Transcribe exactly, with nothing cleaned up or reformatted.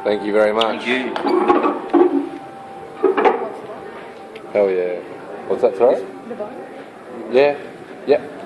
Thank you very much. Thank you. Hell yeah. What's that, sorry? The bone? Yeah. Yep.